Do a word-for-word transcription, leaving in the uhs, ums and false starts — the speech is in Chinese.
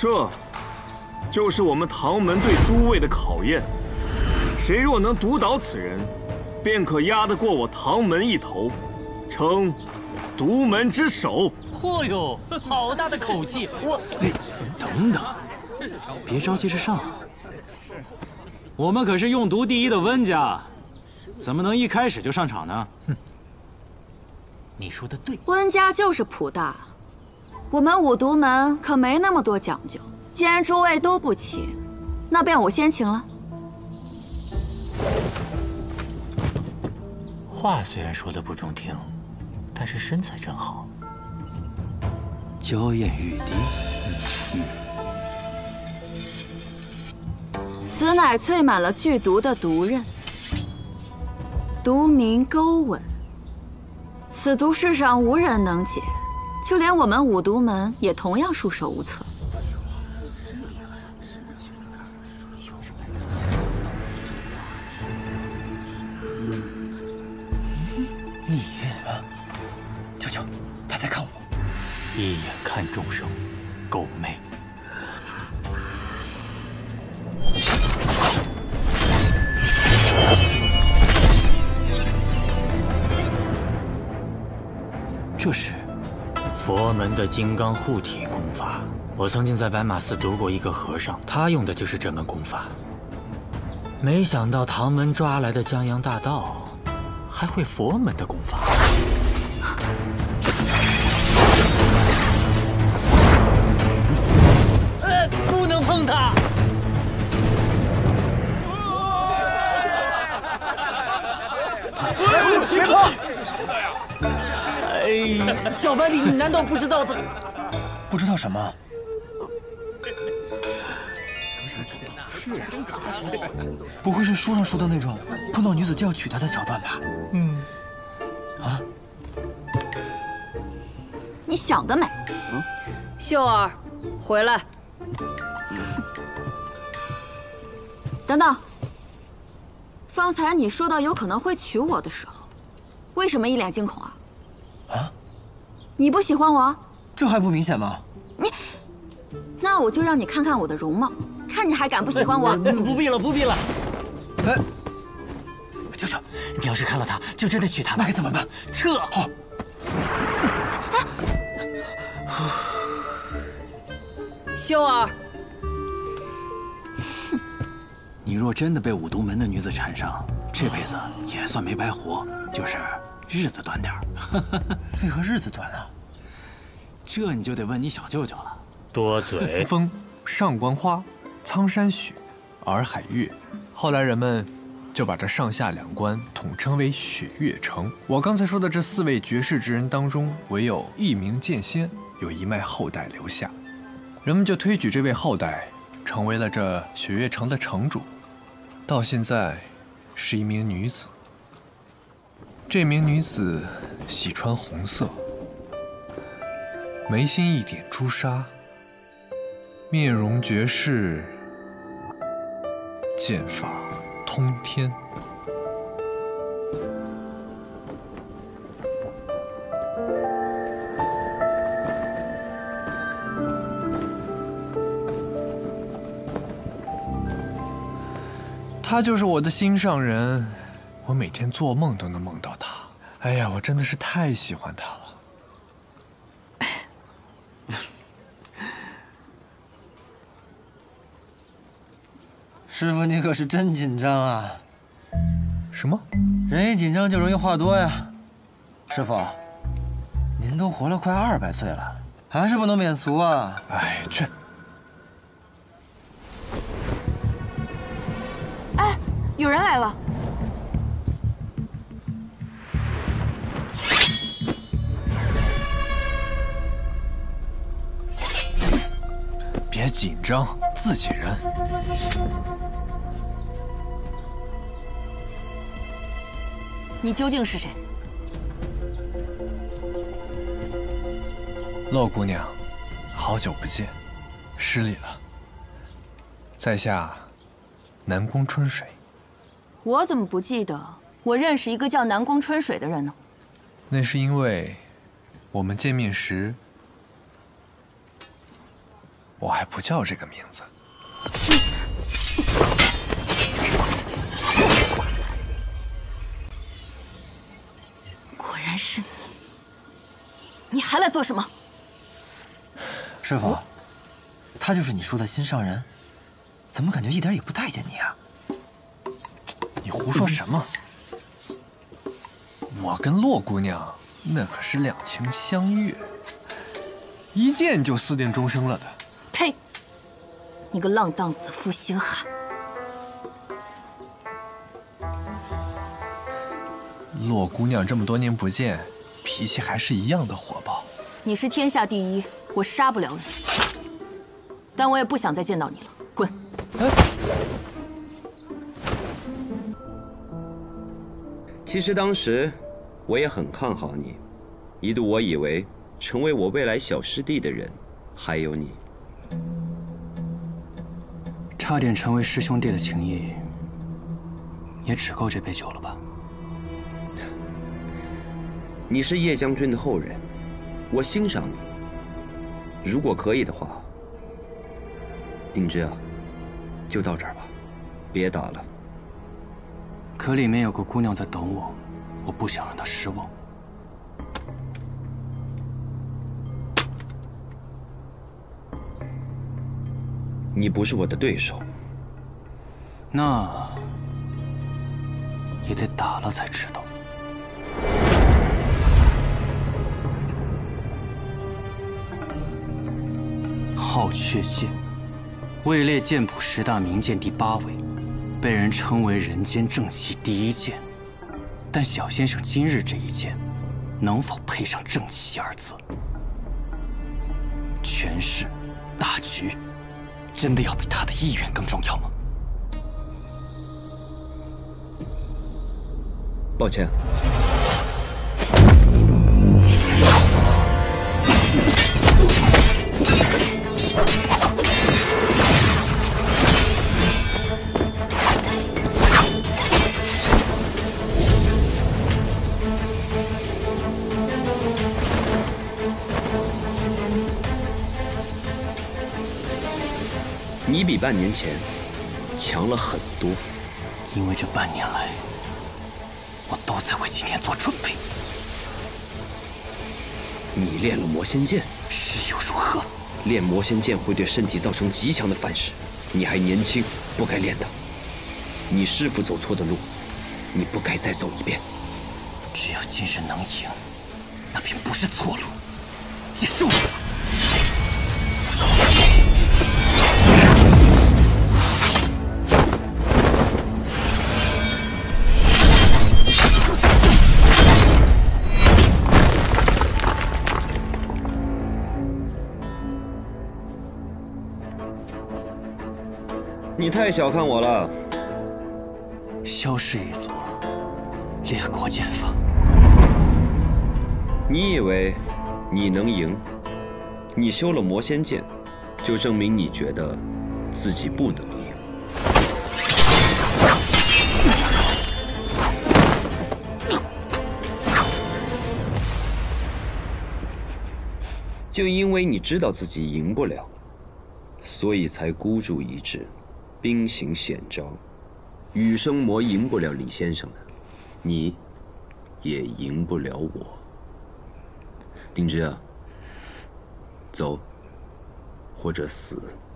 这，就是我们唐门对诸位的考验。谁若能毒倒此人，便可压得过我唐门一头，称独门之首。 嚯哟，好大的口气！我…… 哎，等等，别着急着上。我们可是用毒第一的温家，怎么能一开始就上场呢？哼！ 你说的对， 温家就是普大，我们五毒门可没那么多讲究。既然诸位都不齐，那便我先请了。 话虽然说的不中听，但是身材真好。 娇艳欲滴。嗯。 此乃淬满了剧毒的毒刃，毒名勾吻。此毒世上无人能解，就连我们五毒门也同样束手无策。 你啊，舅舅，他在看我。一眼看众生，狗妹。 这是佛门的金刚护体功法。我曾经在白马寺读过一个和尚，他用的就是这门功法。没想到唐门抓来的江洋大盗，还会佛门的功法。呃，不能碰他！ 别碰！ 哎，小白李，你难道不知道他？ 不知道什么？不会是书上说的那种碰到女子就要娶她的桥段吧？ 嗯。 啊？ 你想得美！ 嗯，秀儿，回来。 等等，方才你说到有可能会娶我的时候，为什么一脸惊恐啊？ 啊？ 你不喜欢我？ 这还不明显吗？ 你，那我就让你看看我的容貌，看你还敢不喜欢我？ 不必了，不必了。 哎， 舅舅，你要是看了他，就真的娶她， 那该怎么办？ 撤！ 好。 秀儿， 你若真的被五毒门的女子缠上，这辈子也算没白活，就是日子短点儿。 为何日子短啊？ 这你就得问你小舅舅了。 多嘴。 风上官花，苍山雪，洱海月，后来人们就把这上下两关统称为雪月城。我刚才说的这四位绝世之人当中，唯有一名剑仙有一脉后代留下，人们就推举这位后代成为了这雪月城的城主。到现在，是一名女子。这名女子喜穿红色，眉心一点朱砂，面容绝世，剑法通天。她就是我的心上人，我每天做梦都能梦到她。哎呀，我真的是太喜欢她了。 师傅，你可是真紧张啊！ 什么？ 人一紧张就容易话多呀。师傅，您都活了快二百岁了，还是不能免俗啊！ 哎，去。 哎，有人来了。 别紧张，自己人。 你究竟是谁？ 洛姑娘，好久不见，失礼了。在下南宫春水。 我怎么不记得我认识一个叫南宫春水的人呢？ 那是因为我们见面时我还不叫这个名字。 果然是你，你还来做什么？ 师傅，他就是你说的心上人，怎么感觉一点也不待见你啊？ 你胡说什么？我跟洛姑娘那可是两情相悦，一见就私定终生了的。 呸！你个浪荡子负心汉！ 洛姑娘这么多年不见，脾气还是一样的火爆。 你是天下第一，我杀不了你，但我也不想再见到你了，滚！ 哎， 其实当时我也很看好你，一度我以为成为我未来小师弟的人还有你。 差点成为师兄弟的情谊，也只够这杯酒了吧？ 你是叶将军的后人，我欣赏你。如果可以的话，定之啊，就到这儿吧，别打了。 可里面有个姑娘在等我，我不想让她失望。 你不是我的对手， 那也得打了才知道。好雀剑，位列剑谱十大名剑第八位，被人称为人间正气第一剑。但小先生今日这一剑，能否配上正气二字？权势、大局，真的要比他的意愿更重要吗？ 抱歉。你比半年前强了很多， 因为这半年来，我都在为今天做准备。 你练了魔仙剑， 是又如何？ 练魔仙剑会对身体造成极强的反噬，你还年轻，不该练的。你师父走错的路，你不该再走一遍。 只要今日能赢，那便不是错路。结束。 你太小看我了。 萧氏一族，列国剑法。 你以为你能赢？你修了魔仙剑，就证明你觉得自己不能赢。就因为你知道自己赢不了，所以才孤注一掷。兵行险招，羽生魔赢不了李先生的，你也赢不了我。定之啊，走，或者死。